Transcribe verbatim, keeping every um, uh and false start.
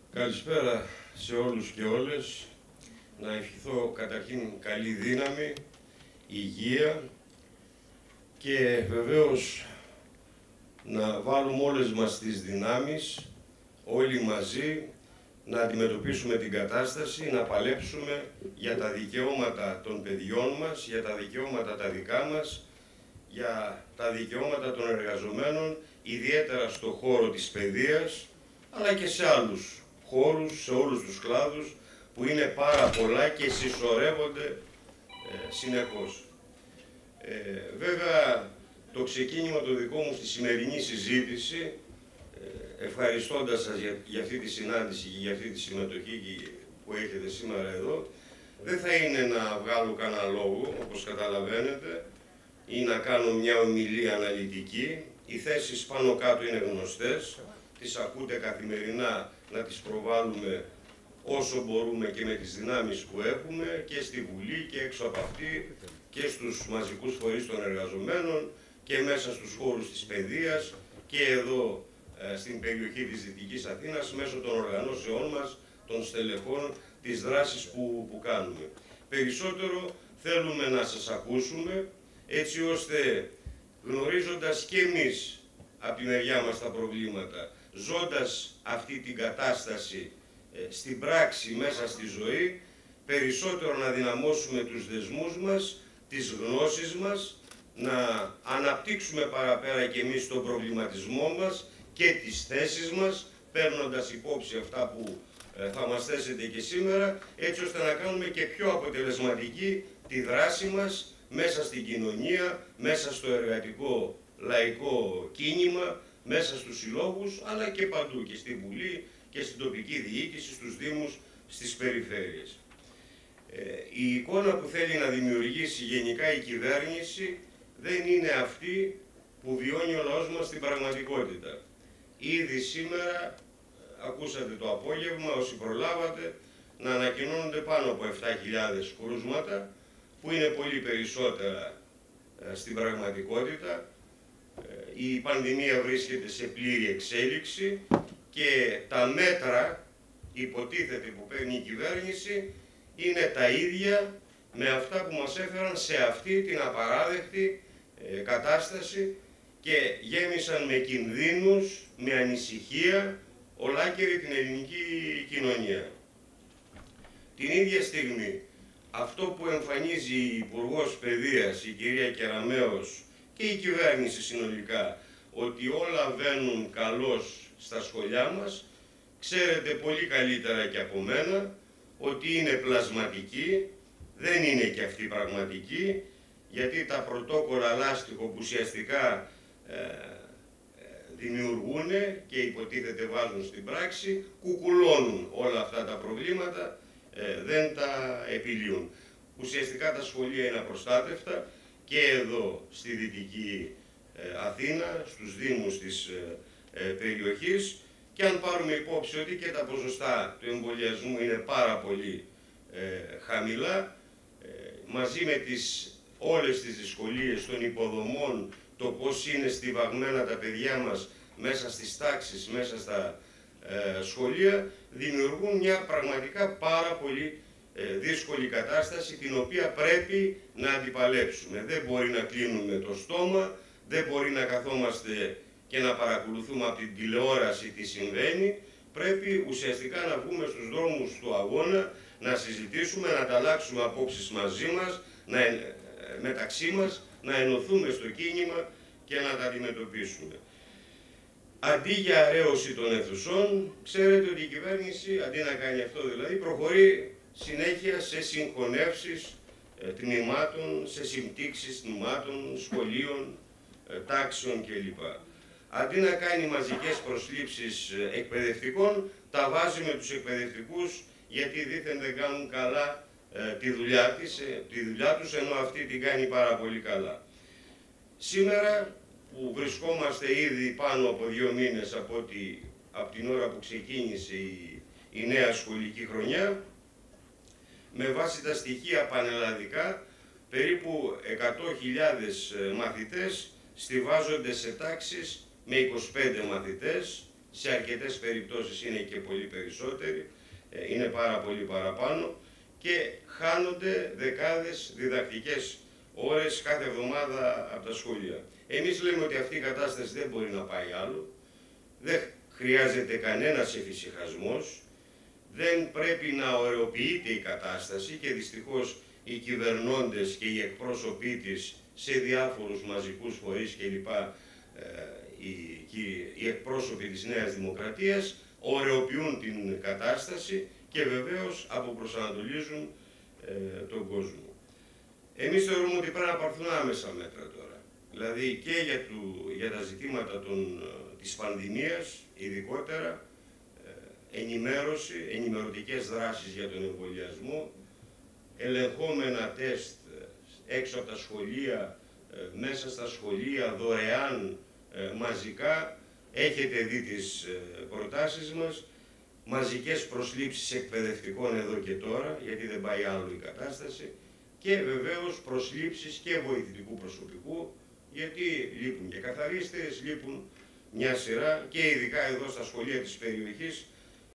Καλησπέρα σε όλους και όλες. Να ευχηθώ καταρχήν καλή δύναμη, υγεία και βεβαίως να βάλουμε όλες μας τις δυνάμεις, όλοι μαζί, να αντιμετωπίσουμε την κατάσταση, να παλέψουμε για τα δικαιώματα των παιδιών μας, για τα δικαιώματα τα δικά μας, για τα δικαιώματα των εργαζομένων, ιδιαίτερα στο χώρο της παιδείας, αλλά και σε άλλους χώρους, σε όλους τους κλάδους, που είναι πάρα πολλά και συσσωρεύονται ε, συνεχώς. Ε, βέβαια, το ξεκίνημα το δικό μου στη σημερινή συζήτηση, ε, ευχαριστώντας σας για, για αυτή τη συνάντηση και για αυτή τη συμμετοχή που έχετε σήμερα εδώ, δεν θα είναι να βγάλω κανένα λόγο, όπως καταλαβαίνετε, ή να κάνω μια ομιλία αναλυτική. Οι θέσεις πάνω κάτω είναι γνωστές, τις ακούτε καθημερινά, να τις προβάλλουμε όσο μπορούμε και με τις δυνάμεις που έχουμε και στη Βουλή και έξω από αυτή και στους μαζικούς φορείς των εργαζομένων και μέσα στους χώρους της παιδείας και εδώ ε, στην περιοχή της Δυτικής Αθήνας μέσω των οργανώσεών μας, των στελεχών, της δράσης που, που κάνουμε. Περισσότερο θέλουμε να σας ακούσουμε έτσι ώστε γνωρίζοντας και εμείς από τη μεριά μας τα προβλήματα, ζώντας αυτή την κατάσταση ε, στην πράξη μέσα στη ζωή, περισσότερο να δυναμώσουμε τους δεσμούς μας, τις γνώσεις μας, να αναπτύξουμε παραπέρα και εμείς τον προβληματισμό μας και τις θέσεις μας, παίρνοντας υπόψη αυτά που ε, θα μας θέσετε και σήμερα, έτσι ώστε να κάνουμε και πιο αποτελεσματική τη δράση μας μέσα στην κοινωνία, μέσα στο εργατικό λαϊκό κίνημα, μέσα στους συλλόγους, αλλά και παντού, και στη Βουλή και στην τοπική διοίκηση, στους Δήμους, στις περιφέρειες. Ε, η εικόνα που θέλει να δημιουργήσει γενικά η κυβέρνηση δεν είναι αυτή που βιώνει ο λαός μας στην πραγματικότητα. Ήδη σήμερα, ακούσατε το απόγευμα, όσοι προλάβατε, να ανακοινώνονται πάνω από επτά χιλιάδες κρούσματα, που είναι πολύ περισσότερα ε, στην πραγματικότητα. Η πανδημία βρίσκεται σε πλήρη εξέλιξη και τα μέτρα, υποτίθεται, που παίρνει η κυβέρνηση είναι τα ίδια με αυτά που μας έφεραν σε αυτή την απαράδεκτη ε, κατάσταση και γέμισαν με κινδύνους, με ανησυχία ολάκερη την ελληνική κοινωνία. Την ίδια στιγμή, αυτό που εμφανίζει η Υπουργός Παιδείας, η κυρία Κεραμέως, και η κυβέρνηση συνολικά, ότι όλα βαίνουν καλώς στα σχολιά μας, ξέρετε πολύ καλύτερα και από μένα ότι είναι πλασματική, δεν είναι και αυτή πραγματική, γιατί τα πρωτόκολλα λάστιχο που ουσιαστικά ε, δημιουργούν και υποτίθεται βάζουν στην πράξη, κουκουλώνουν όλα αυτά τα προβλήματα, ε, δεν τα επιλύουν. Ουσιαστικά τα σχολεία είναι απροστάτευτα, και εδώ στη Δυτική ε, Αθήνα, στους Δήμους της ε, ε, περιοχής, και αν πάρουμε υπόψη ότι και τα ποσοστά του εμβολιασμού είναι πάρα πολύ ε, χαμηλά, ε, μαζί με τις, όλες τις δυσκολίες των υποδομών, το πώς είναι στιβαγμένα τα παιδιά μας μέσα στις τάξεις, μέσα στα ε, σχολεία, δημιουργούν μια πραγματικά πάρα πολύ δύσκολη κατάσταση, την οποία πρέπει να αντιπαλέψουμε. Δεν μπορεί να κλείνουμε το στόμα, δεν μπορεί να καθόμαστε και να παρακολουθούμε από την τηλεόραση τι συμβαίνει. Πρέπει ουσιαστικά να βγούμε στους δρόμους του αγώνα, να συζητήσουμε, να ανταλλάξουμε απόψεις μαζί μας, να, μεταξύ μας, να ενωθούμε στο κίνημα και να τα αντιμετωπίσουμε. Αντί για αρέωση των αιθουσών, ξέρετε ότι η κυβέρνηση, αντί να κάνει αυτό δηλαδή, προχωρεί συνέχεια σε συγχωνεύσεις ε, τμήματων, σε συμπτύξεις τμήματων, σχολείων, ε, τάξεων κλπ. Αντί να κάνει μαζικές προσλήψεις ε, εκπαιδευτικών, τα βάζει με τους εκπαιδευτικούς, γιατί δήθεν δεν κάνουν καλά ε, τη, δουλειά της, ε, τη δουλειά τους, ενώ αυτή την κάνει πάρα πολύ καλά. Σήμερα που βρισκόμαστε ήδη πάνω από δύο μήνες από, ότι, από την ώρα που ξεκίνησε η, η νέα σχολική χρονιά, με βάση τα στοιχεία πανελλαδικά, περίπου εκατό χιλιάδες μαθητές στιβάζονται σε τάξεις με είκοσι πέντε μαθητές σε αρκετές περιπτώσεις είναι και πολύ περισσότεροι, είναι πάρα πολύ παραπάνω και χάνονται δεκάδες διδακτικές ώρες κάθε εβδομάδα από τα σχολεία. Εμείς λέμε ότι αυτή η κατάσταση δεν μπορεί να πάει άλλο, δεν χρειάζεται κανένας εφησυχασμός, δεν πρέπει να ωρεοποιείται η κατάσταση και δυστυχώς οι κυβερνώντες και οι εκπρόσωποι της σε διάφορους μαζικούς φορείς κλπ. Οι, οι εκπρόσωποι της Νέας Δημοκρατίας ωρεοποιούν την κατάσταση και βεβαίως αποπροσανατολίζουν ε, τον κόσμο. Εμείς θεωρούμε ότι πρέπει να πάρθουν άμεσα μέτρα τώρα. Δηλαδή και για, του, για τα ζητήματα των, της πανδημίας, ειδικότερα, ε, ενημέρωση, ενημερωτικές δράσεις για τον εμβολιασμό, ελεγχόμενα τεστ έξω από τα σχολεία, ε, μέσα στα σχολεία, δωρεάν, ε, μαζικά. Έχετε δει τις ε, προτάσεις μας, μαζικές προσλήψεις εκπαιδευτικών εδώ και τώρα, γιατί δεν πάει άλλο η κατάσταση, και βεβαίως προσλήψεις και βοηθητικού προσωπικού, γιατί λείπουν και καθαρίστες, λείπουν μια σειρά και ειδικά εδώ στα σχολεία της περιοχής